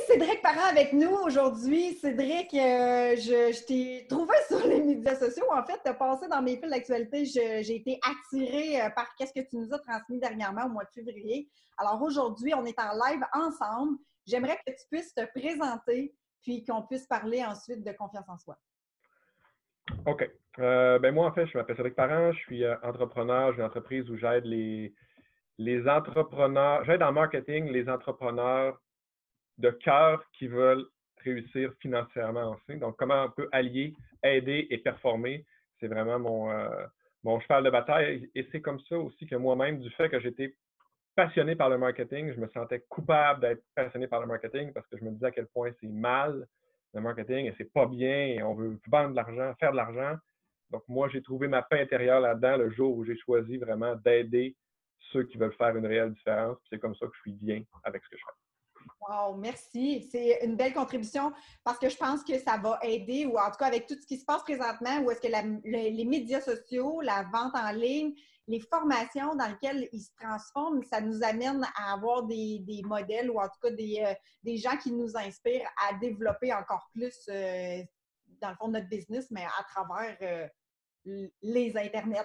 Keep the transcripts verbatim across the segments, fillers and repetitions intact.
Cédric Parent avec nous aujourd'hui. Cédric, euh, je, je t'ai trouvé sur les médias sociaux. En fait, tu as passé dans mes fils d'actualité. Je- J'ai été attirée euh, par qu'est-ce que tu nous as transmis dernièrement au mois de février. Alors aujourd'hui, on est en live ensemble. J'aimerais que tu puisses te présenter puis qu'on puisse parler ensuite de confiance en soi. OK. Euh, ben moi, en fait, je m'appelle Cédric Parent, je suis euh, entrepreneur, j'ai une entreprise où j'aide les, les entrepreneurs, j'aide en marketing les entrepreneurs de cœur qui veulent réussir financièrement aussi. Donc, comment on peut allier, aider et performer, c'est vraiment mon, euh, mon cheval de bataille. Et c'est comme ça aussi que moi-même, du fait que j'étais passionné par le marketing, je me sentais coupable d'être passionné par le marketing parce que je me disais à quel point c'est mal le marketing et c'est pas bien et on veut vendre de l'argent, faire de l'argent. Donc, moi, j'ai trouvé ma paix intérieure là-dedans le jour où j'ai choisi vraiment d'aider ceux qui veulent faire une réelle différence. C'est comme ça que je suis bien avec ce que je fais. Wow, merci. C'est une belle contribution parce que je pense que ça va aider, ou en tout cas avec tout ce qui se passe présentement, où est-ce que la- le- les médias sociaux, la vente en ligne, les formations dans lesquelles ils se transforment, ça nous amène à avoir des, des modèles ou en tout cas des, euh, des gens qui nous inspirent à développer encore plus, euh, dans le fond, notre business, mais à travers euh, les internets.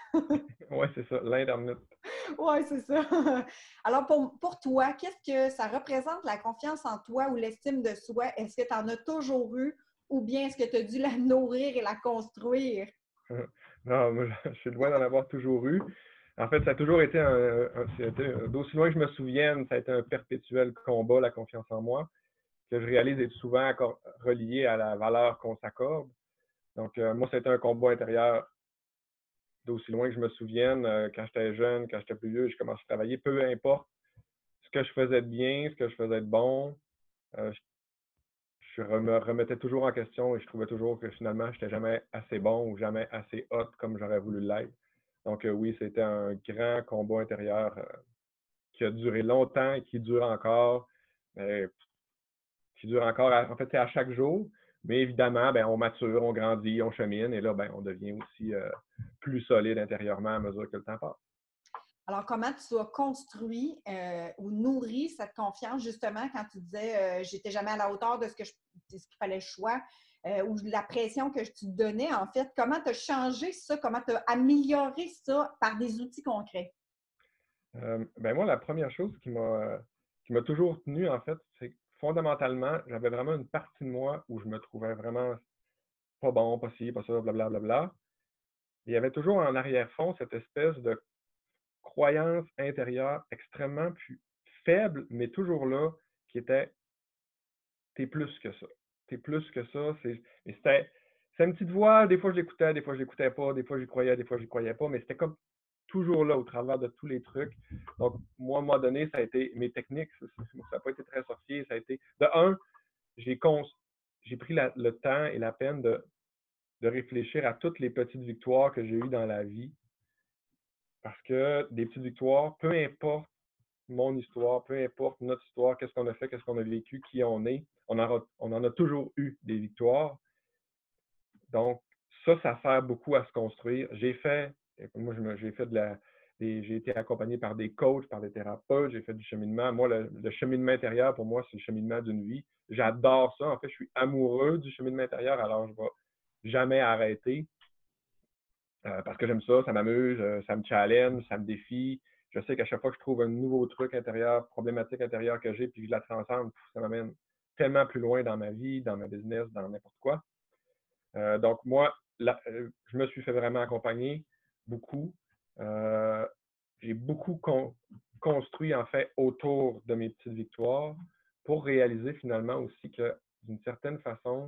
Oui, c'est ça, l'Internet. Oui, c'est ça. Alors, pour, pour toi, qu'est-ce que ça représente la confiance en toi ou l'estime de soi? Est-ce que tu en as toujours eu ou bien est-ce que tu as dû la nourrir et la construire? Non, moi, je suis loin d'en avoir toujours eu. En fait, ça a toujours été un, un- c'était- d'aussi loin que je me souvienne, ça a été un perpétuel combat, la confiance en moi, que je réalise est souvent accor- relié à la valeur qu'on s'accorde. Donc, euh, moi, c'était un combat intérieur d'aussi loin que je me souvienne. Euh, quand j'étais jeune, quand j'étais plus vieux, je commençais à travailler, peu importe ce que je faisais de bien, ce que je faisais de bon. euh, je, je me remettais toujours en question et je trouvais toujours que finalement, je n'étais jamais assez bon ou jamais assez hot comme j'aurais voulu l'être. Donc, euh, oui, c'était un grand combat intérieur euh, qui a duré longtemps et qui dure encore. Euh, qui dure encore, à, en fait, c'est à chaque jour. Mais évidemment, ben, on mature, on grandit, on chemine et là, ben, on devient aussi euh, plus solide intérieurement à mesure que le temps passe. Alors, comment tu as construit euh, ou nourri cette confiance, justement, quand tu disais euh, j'étais jamais à la hauteur de ce que je, de ce qu'il fallait que je sois, euh, ou la pression que tu te donnais, en fait, comment tu as changé ça, comment tu as amélioré ça par des outils concrets? Euh, ben moi, la première chose qui m'a qui m'a toujours tenu, en fait, c'est que fondamentalement, j'avais vraiment une partie de moi où je me trouvais vraiment pas bon, pas ci, pas ça, blablabla. Bla, bla, bla. Il y avait toujours en arrière-fond cette espèce de croyance intérieure extrêmement plus faible, mais toujours là, qui était t'es plus que ça. T'es plus que ça. C'est, mais c'était, c'est une petite voix, des fois je l'écoutais, des fois je l'écoutais pas, des fois j'y croyais, des fois j'y croyais pas, mais c'était comme toujours là au travers de tous les trucs. Donc, moi, à un moment donné, ça a été mes techniques, ça n'a pas été très sorcier, ça a été, de un, j'ai cons, j'ai pris la, le temps et la peine de, de réfléchir à toutes les petites victoires que j'ai eues dans la vie. Parce que des petites victoires, peu importe mon histoire, peu importe notre histoire, qu'est-ce qu'on a fait, qu'est-ce qu'on a vécu, qui on est, on en, a, on en a toujours eu des victoires. Donc, ça, ça sert beaucoup à se construire. J'ai fait, moi, j'ai fait de la, j'ai été accompagné par des coachs, par des thérapeutes, j'ai fait du cheminement. Moi, le, le cheminement intérieur, pour moi, c'est le cheminement d'une vie. J'adore ça. En fait, je suis amoureux du cheminement intérieur, alors je ne vais jamais arrêter euh, parce que j'aime ça, ça m'amuse, euh, ça me challenge, ça me défie. Je sais qu'à chaque fois que je trouve un nouveau truc intérieur, problématique intérieure que j'ai, puis je la transcende, ça m'amène tellement plus loin dans ma vie, dans ma business, dans n'importe quoi. Euh, donc, moi, là, euh, je me suis fait vraiment accompagner beaucoup. Euh, j'ai beaucoup con construit, en fait, autour de mes petites victoires pour réaliser finalement aussi que, d'une certaine façon,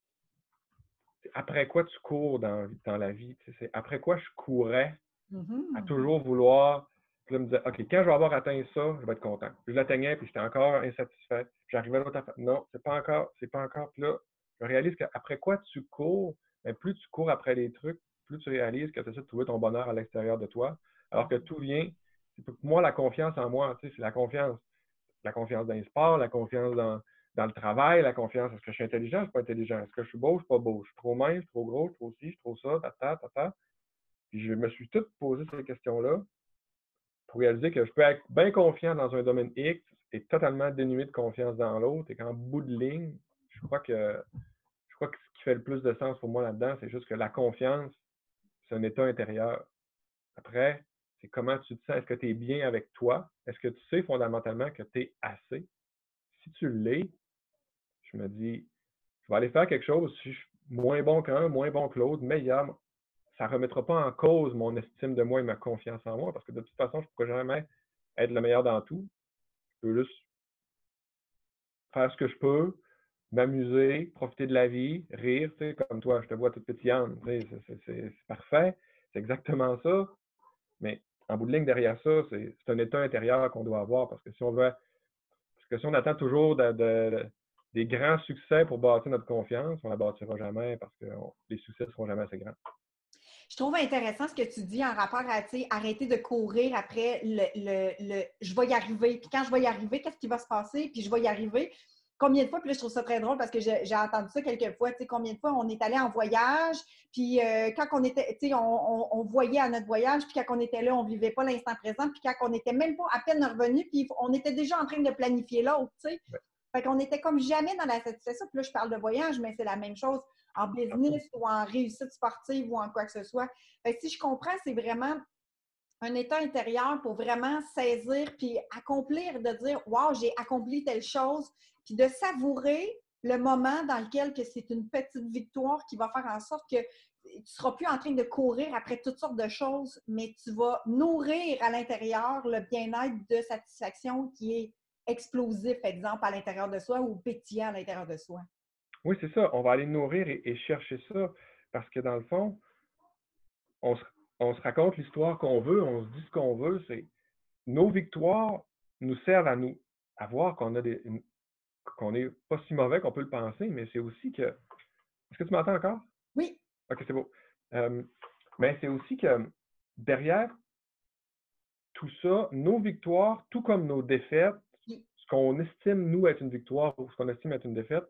après quoi tu cours dans, dans la vie? C'est après quoi je courais à Mm-hmm. toujours vouloir. Puis là, me dire, OK, quand je vais avoir atteint ça, je vais être content. Puis je l'atteignais, puis j'étais encore insatisfait. J'arrivais à l'autre affaire. Non, c'est pas encore, c'est pas encore. Puis là, je réalise qu'après quoi tu cours, mais plus tu cours après les trucs, plus tu réalises que tu essaies de trouver ton bonheur à l'extérieur de toi. Alors que tout vient, c'est pour moi, la confiance en moi, tu sais, c'est la confiance. La confiance dans le sport, la confiance dans, dans le travail, la confiance, est-ce que je suis intelligent, je suis pas intelligent? Est-ce que je suis beau, je suis pas beau? Je suis trop mince, je suis trop gros, je suis trop ci, je suis trop ça, tata, tata. Puis je me suis tout posé ces questions-là pour réaliser que je peux être bien confiant dans un domaine X, est totalement dénué de confiance dans l'autre et qu'en bout de ligne, je crois que je crois que ce qui fait le plus de sens pour moi là-dedans, c'est juste que la confiance, c'est un état intérieur. Après, c'est comment tu te sens. Est-ce que tu es bien avec toi? Est-ce que tu sais fondamentalement que tu es assez? Si tu l'es, je me dis, je vais aller faire quelque chose, si je suis moins bon qu'un, moins bon que l'autre, meilleur, ça ne remettra pas en cause mon estime de moi et ma confiance en moi, parce que de toute façon, je ne pourrai jamais être le meilleur dans tout. Je peux juste faire ce que je peux, m'amuser, profiter de la vie, rire, tu sais, comme toi, je te vois toute pétillante, tu sais, c'est, c'est, c'est, c'est parfait, c'est exactement ça, mais en bout de ligne, derrière ça, c'est, c'est un état intérieur qu'on doit avoir, parce que si on veut, parce que si on attend toujours de, de, de, des grands succès pour bâtir notre confiance, on ne la bâtira jamais, parce que on, les succès ne seront jamais assez grands. Je trouve intéressant ce que tu dis en rapport à, tu sais, arrêter de courir après le, le, le je vais y arriver. Puis quand je vais y arriver, qu'est-ce qui va se passer? Puis je vais y arriver. Combien de fois, puis là, je trouve ça très drôle parce que j'ai, j'ai entendu ça quelques fois, tu sais, combien de fois on est allé en voyage, puis euh, quand on était, tu sais, on, on, on voyait à notre voyage, puis quand on était là, on vivait pas l'instant présent, puis quand on était même pas à peine revenu, puis on était déjà en train de planifier l'autre, tu sais. Fait qu'on était comme jamais dans la satisfaction. Puis là, je parle de voyage, mais c'est la même chose en business ou en réussite sportive ou en quoi que ce soit. Fait que si je comprends, c'est vraiment un état intérieur pour vraiment saisir puis accomplir, de dire « Wow, j'ai accompli telle chose », puis de savourer le moment dans lequel que c'est une petite victoire qui va faire en sorte que tu ne seras plus en train de courir après toutes sortes de choses, mais tu vas nourrir à l'intérieur le bien-être de satisfaction qui est explosif, exemple, à l'intérieur de soi ou pétillant à l'intérieur de soi. Oui, c'est ça. On va aller nourrir et, et chercher ça parce que dans le fond, on se, on se raconte l'histoire qu'on veut, on se dit ce qu'on veut. C'est nos victoires nous servent à nous à voir qu'on a des, une- qu'on n'est pas si mauvais qu'on peut le penser, mais c'est aussi que. Est-ce que tu m'entends encore? Oui. Ok, c'est beau. Euh, mais c'est aussi que derrière tout ça, nos victoires, tout comme nos défaites, Oui. ce qu'on estime nous être une victoire ou ce qu'on estime être une défaite,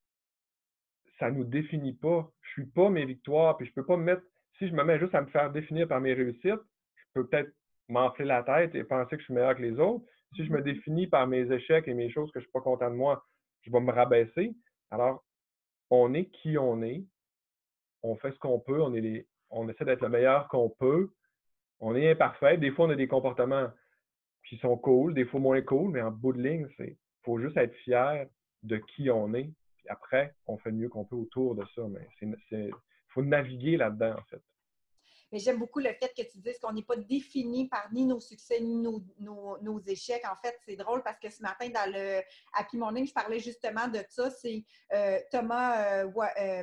ça nous définit pas. Je suis pas mes victoires, puis je peux pas me mettre. Si je me mets juste à me faire définir par mes réussites, je peux peut-être m'enfler la tête et penser que je suis meilleur que les autres. Si je me définis par mes échecs et mes choses que je suis pas content de moi, je vais me rabaisser. Alors, on est qui on est, on fait ce qu'on peut, on est les, on essaie d'être le meilleur qu'on peut. On est imparfait. Des fois, on a des comportements qui sont cool, des fois moins cool, mais en bout de ligne, c'est faut juste être fier de qui on est. Puis après, on fait le mieux qu'on peut autour de ça. Mais c'est, c'est faut naviguer là-dedans, en fait. Mais j'aime beaucoup le fait que tu dises qu'on n'est pas défini par ni nos succès ni nos, nos, nos échecs. En fait, c'est drôle parce que ce matin, dans le Happy Morning, je parlais justement de ça. C'est euh, Thomas euh, euh,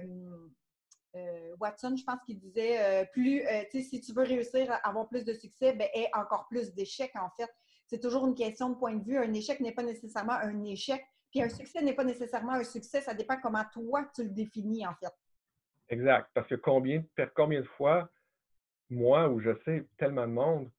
euh, Watson, je pense qu'il disait euh, plus, euh, tu sais, si tu veux réussir à avoir plus de succès, ben, aie encore plus d'échecs, en fait. C'est toujours une question de point de vue. Un échec n'est pas nécessairement un échec. Puis un succès n'est pas nécessairement un succès. Ça dépend comment toi, tu le définis, en fait. Exact. Parce que combien, combien de fois, moi, où je sais tellement de monde,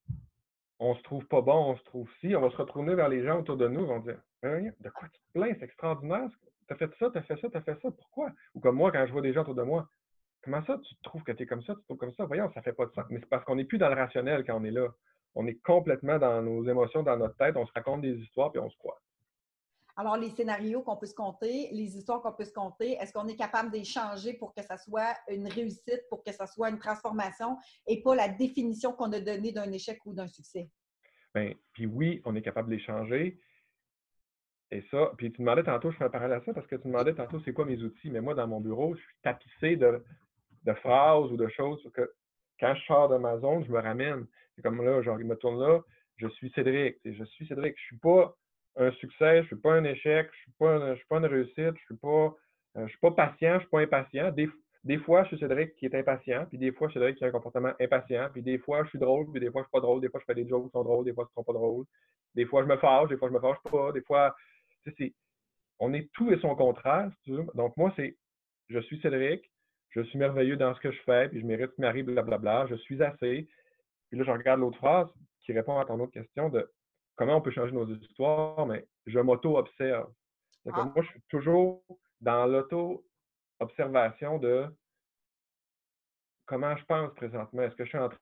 on se trouve pas bon, on se trouve si, on va se retourner vers les gens autour de nous, ils vont dire hein, de quoi tu te plains, c'est extraordinaire. T'as fait ça, t'as fait ça, t'as fait ça, pourquoi? Ou comme moi, quand je vois des gens autour de moi, comment ça, tu trouves que tu es comme ça, tu te trouves comme ça? Voyons, ça fait pas de sens. Mais c'est parce qu'on n'est plus dans le rationnel quand on est là. On est complètement dans nos émotions, dans notre tête, on se raconte des histoires puis on se croit. Alors, les scénarios qu'on peut se compter, les histoires qu'on peut se compter, est-ce qu'on est capable de les changer pour que ça soit une réussite, pour que ça soit une transformation et pas la définition qu'on a donnée d'un échec ou d'un succès? Ben, puis oui, on est capable de les changer. Et ça, puis tu demandais tantôt, je fais un parallèle à ça parce que tu demandais tantôt c'est quoi mes outils. Mais moi, dans mon bureau, je suis tapissé de, de phrases ou de choses que quand je sors de ma zone, je me ramène. C'est comme là, genre, il me tourne là, je suis Cédric. Je suis Cédric. Je suis pas un succès, je suis pas un échec, je suis pas, un, je suis pas une réussite, je suis pas, euh, je suis pas patient, je suis pas impatient. Des, des fois, je suis Cédric qui est impatient, puis des fois, je suis Cédric qui a un comportement impatient, puis des fois, je suis drôle, puis des fois, je suis pas drôle, des fois, je fais des jokes qui sont drôles, des fois, ils sont pas drôles. Des fois, je me fâche, des fois, je me fâche pas, des fois, c'est, on est tout et son contraire, si tu veux. Donc, moi, c'est je suis Cédric, je suis merveilleux dans ce que je fais, puis je mérite Marie, blablabla, je suis assez. Puis là, je regarde l'autre phrase qui répond à ton autre question de comment on peut changer nos histoires, mais je m'auto-observe. C'est que Ah, moi, je suis toujours dans l'auto-observation de comment je pense présentement. Est-ce que je suis en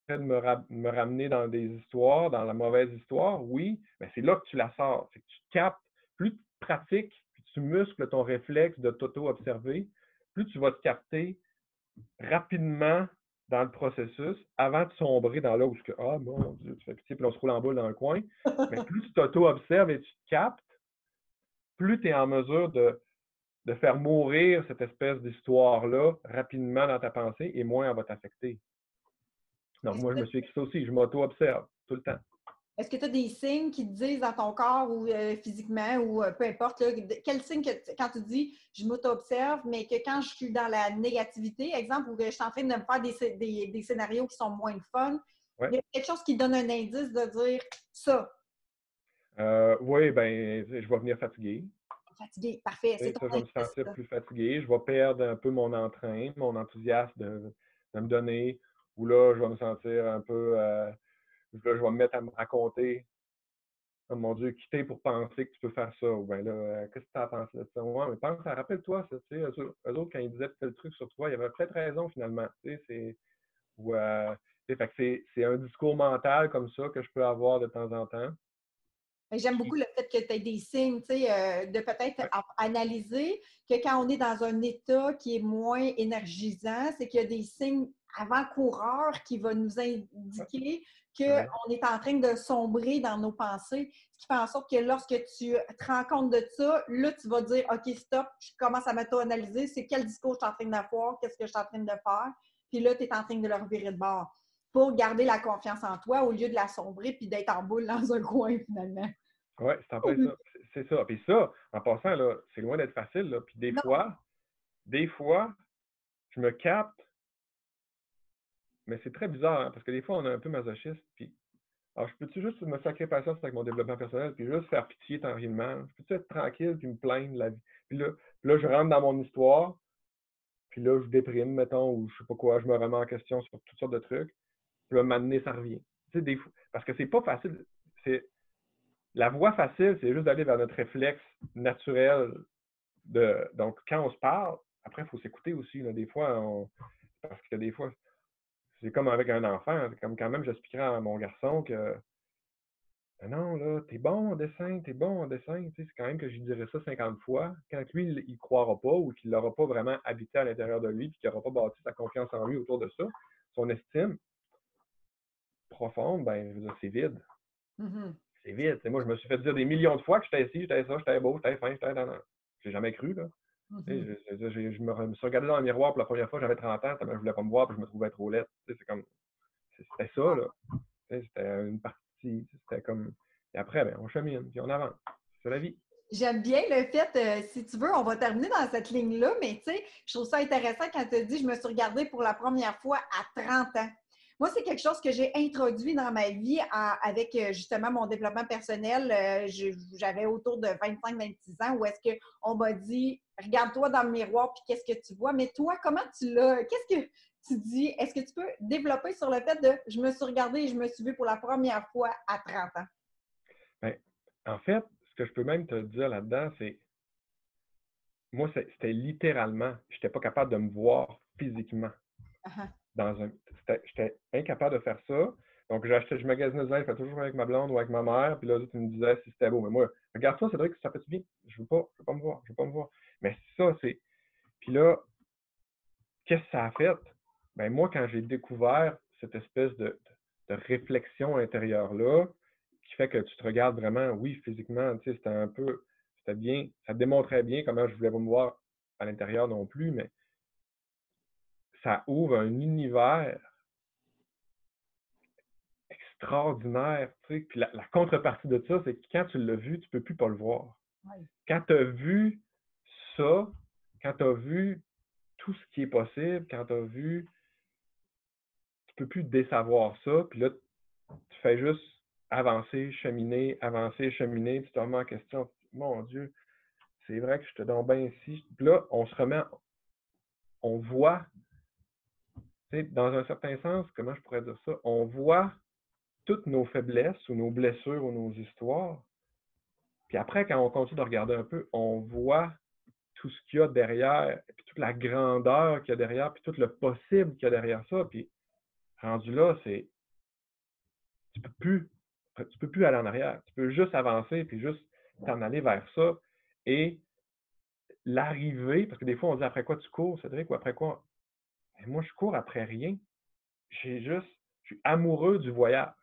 de me, ra- me ramener dans des histoires, dans la mauvaise histoire, oui, mais c'est là que tu la sors. C'est que tu captes, plus tu pratiques, puis tu muscles ton réflexe de t'auto-observer, plus tu vas te capter rapidement dans le processus avant de sombrer dans là où je ah mon Dieu, tu fais pitié, puis on se roule en boule dans le coin. Mais plus tu t'auto-observes et tu te captes, plus tu es en mesure de, de faire mourir cette espèce d'histoire-là rapidement dans ta pensée et moins elle va t'affecter. Donc, Est-ce moi, je que me suis écrit ça aussi. Je m'auto-observe tout le temps. est-ce que tu as des signes qui te disent dans ton corps ou euh, physiquement ou euh, peu importe, là, de- quel signe que t- quand tu dis je m'auto-observe, mais que quand je suis dans la négativité, exemple, ou que je suis en train de me faire des, scé- des- des scénarios qui sont moins le fun, Ouais. il y a quelque chose qui donne un indice de dire ça, Euh, oui, ben, je vais venir fatigué. fatigué, parfait, Tu c'est sais, ton ça, je vais me indice, sentir ça. plus fatigué. Je vais perdre un peu mon entrain, mon enthousiasme de, de me donner. Ou là, je vais me sentir un peu. Euh, là, je vais me mettre à me raconter. Oh mon Dieu, quitter pour penser que tu peux faire ça. Ou bien là, euh, qu'est-ce que tu as pensé de ça? Ouais, mais pense, rappelle-toi, ça, tu sais, eux, autres, eux autres, quand ils disaient tel truc sur toi, ils avaient peut-être raison finalement. Tu sais, c'est. Ou, euh, tu sais, fait que c'est c'est un discours mental comme ça que je peux avoir de temps en temps. Mais j'aime beaucoup Qui, le fait que tu aies des signes, tu sais, euh, de peut-être ouais, a- analyser que quand on est dans un état qui est moins énergisant, c'est qu'il y a des signes avant-coureurs qui vont nous ouais, indiquer t'as raison. qu'on est en train de sombrer dans nos pensées, ce qui fait en sorte que lorsque tu te rends compte de ça, là, tu vas dire, OK, stop, je commence à m'auto-analyser, c'est quel discours je suis en train d'avoir, qu'est-ce que je suis en train de faire, puis là, tu es en train de le revirer de bord pour garder la confiance en toi au lieu de la sombrer puis d'être en boule dans un coin, finalement. Oui, c'est en plein ça. C'est c'est ça. Puis ça, en passant, là, c'est loin d'être facile. Là. Puis des Non. fois, des fois, je me capte, mais c'est très bizarre, hein, parce que des fois, on est un peu masochiste. Puis, alors, je peux-tu juste me sacrer patience avec mon développement personnel, puis juste faire pitié tranquillement? Je peux-tu être tranquille, puis me plaindre de la vie? Puis là, puis là, je rentre dans mon histoire, puis là, je déprime, mettons, ou je sais pas quoi, je me remets en question sur toutes sortes de trucs. Puis là, m'amener, ça revient. Tu sais, des fois, parce que c'est pas facile. C'est, la voie facile, c'est juste d'aller vers notre réflexe naturel. De, donc, quand on se parle, après, il faut s'écouter aussi. Là. Des fois, on, parce que des fois, c'est comme avec un enfant. C'est comme quand même, j'expliquerais à mon garçon que ben non, là, t'es bon en dessin, t'es bon en dessin. Tu sais, c'est quand même que je lui dirais ça cinquante fois. Quand lui, il ne croira pas ou qu'il ne l'aura pas vraiment habité à l'intérieur de lui, puis qu'il n'aura pas bâti sa confiance en lui autour de ça, son estime profonde, ben, je veux dire, c'est vide. Mhm. C'est vide. T'sais, moi, je me suis fait dire des millions de fois que j'étais ici, j'étais ça, j'étais beau, j'étais fin, j'étais dans. J'ai jamais cru, là. Mhm. Je, je, je, je, me suis regardé dans le miroir pour la première fois, j'avais trente ans, je ne voulais pas me voir, puis je me trouvais trop laide. C'est comme. C'était ça, là. C'était une partie. C'était comme. Et après, ben, on chemine, puis on avance. C'est la vie. J'aime bien le fait, euh, si tu veux, on va terminer dans cette ligne-là, mais tu sais, je trouve ça intéressant quand tu as dit je me suis regardée pour la première fois à trente ans. Moi, c'est quelque chose que j'ai introduit dans ma vie en- avec euh, justement mon développement personnel. Euh, je- j'avais autour de vingt-cinq vingt-six ans où est-ce qu'on m'a dit regarde-toi dans le miroir puis qu'est-ce que tu vois. Mais toi, comment tu l'as? Qu'est-ce que tu dis? Est-ce que tu peux développer sur le fait de je me suis regardée et je me suis vue pour la première fois à trente ans? Ben, en fait, ce que je peux même te dire là-dedans, c'est. Moi, c'était littéralement, je n'étais pas capable de me voir physiquement. Uh-huh. Dans un. J'étais incapable de faire ça. Donc, j'achetais, je magasinais des je toujours avec ma blonde ou avec ma mère, puis là, tu me disais si c'était beau. Mais moi, regarde ça, c'est vrai que ça fait du bien. Je veux pas, je veux pas me voir, je veux pas me voir. Mais ça, c'est. Puis là, qu'est-ce que ça a fait? Ben moi, quand j'ai découvert cette espèce de, de, de réflexion intérieure-là, qui fait que tu te regardes vraiment, oui, physiquement, tu sais, c'était un peu, c'était bien, ça démontrait bien comment je voulais pas me voir à l'intérieur non plus, mais ça ouvre un univers extraordinaire, tu sais. Puis la, la contrepartie de ça, c'est que quand tu l'as vu, tu peux plus pas le voir. Oui. Quand tu as vu ça, quand tu as vu tout ce qui est possible, quand tu as vu, tu peux plus désavoir ça, puis là, tu fais juste avancer, cheminer, avancer, cheminer, tu te remets en question, mon Dieu, c'est vrai que je te donne bien ici. Puis là, on se remet, on voit, tu sais, dans un certain sens, comment je pourrais dire ça, on voit toutes nos faiblesses ou nos blessures ou nos histoires. Puis après, quand on continue de regarder un peu, on voit tout ce qu'il y a derrière, puis toute la grandeur qu'il y a derrière, puis tout le possible qu'il y a derrière ça. Puis rendu là, c'est tu peux plus, tu peux plus aller en arrière. Tu peux juste avancer puis juste t'en aller vers ça. Et l'arrivée, parce que des fois, on dit après quoi tu cours, Cédric, ou après quoi? Mais moi, je cours après rien. J'ai juste, je suis amoureux du voyage.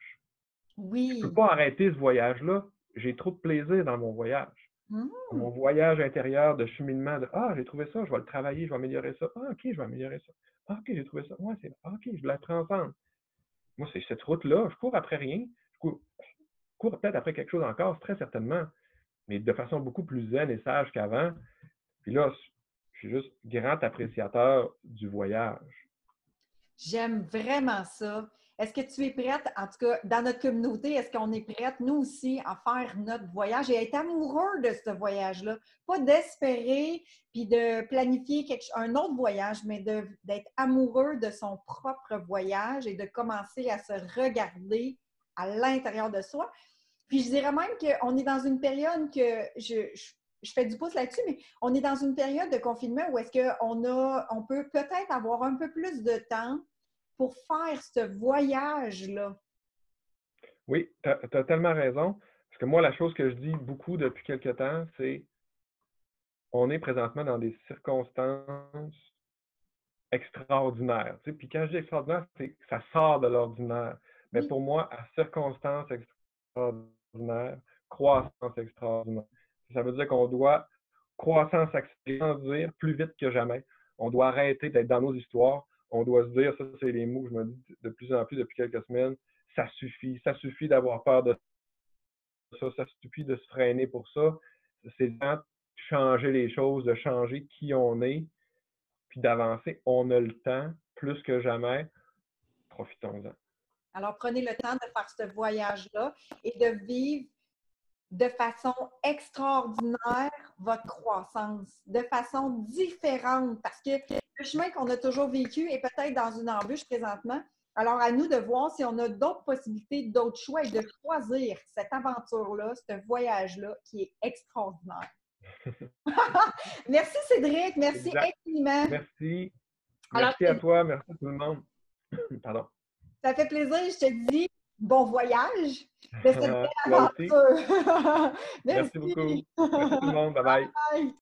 Je peux Oui. pas arrêter ce voyage-là. J'ai trop de plaisir dans mon voyage. Mmh. Mon voyage intérieur de cheminement de ah, j'ai trouvé ça, je vais le travailler, je vais améliorer ça. Ah, OK, je vais améliorer ça. Ah, OK, j'ai trouvé ça. Ouais, c'est ah, OK, je la transcende. Moi, c'est cette route-là. Je cours après rien. Je cours, je cours peut-être après quelque chose encore, très certainement, mais de façon beaucoup plus zen et sage qu'avant. Puis là, je suis juste grand appréciateur du voyage. J'aime vraiment ça. Est-ce que tu es prête, en tout cas, dans notre communauté, est-ce qu'on est prête, nous aussi, à faire notre voyage et à être amoureux de ce voyage-là? Pas d'espérer puis de planifier quelque, un autre voyage, mais de- d'être amoureux de son propre voyage et de commencer à se regarder à l'intérieur de soi. Puis je dirais même qu'on est dans une période que je, je, je fais du pouce là-dessus, mais on est dans une période de confinement où est-ce qu'on a, on peut peut-être avoir un peu plus de temps pour faire ce voyage-là. Oui, tu as, tellement raison. Parce que moi, la chose que je dis beaucoup depuis quelque temps, c'est on est présentement dans des circonstances extraordinaires. Tu sais, puis quand je dis extraordinaire, c'est que ça sort de l'ordinaire. Mais Oui. pour moi, à circonstances extraordinaires, croissance extraordinaire. Ça veut dire qu'on doit croissance grandir plus vite que jamais. On doit arrêter d'être dans nos histoires. On doit se dire, ça, c'est les mots que je me dis de plus en plus depuis quelques semaines, ça suffit. Ça suffit d'avoir peur de ça. Ça suffit de se freiner pour ça. C'est le temps de changer les choses, de changer qui on est, puis d'avancer. On a le temps, plus que jamais. Profitons-en. Alors, prenez le temps de faire ce voyage-là et de vivre de façon extraordinaire votre croissance, de façon différente, parce que le chemin qu'on a toujours vécu est peut-être dans une embûche présentement. Alors, à nous de voir si on a d'autres possibilités, d'autres choix et de choisir cette aventure-là, ce voyage-là qui est extraordinaire. Merci Cédric, merci Exact. infiniment. Merci. Alors, Merci à toi. Merci à tout le monde. Pardon. ça fait plaisir, je te dis bon voyage de cette belle Toi aussi. aventure. Merci beaucoup. Merci. Merci tout le monde. Bye bye. Bye.